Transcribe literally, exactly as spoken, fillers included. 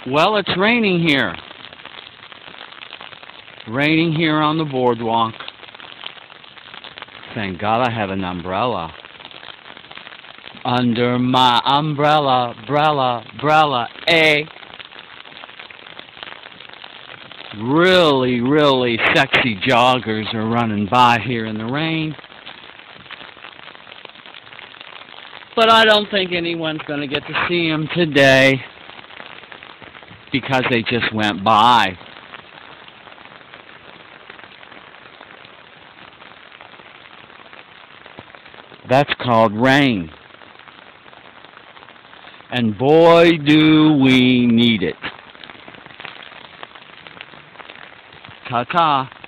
Well, it's raining here. Raining here on the boardwalk. Thank God I have an umbrella. Under my umbrella, umbrella, umbrella, eh? Really, really sexy joggers are running by here in the rain. But I don't think anyone's going to get to see them today because they just went by. That's called rain. And boy, do we need it. Ta-ta.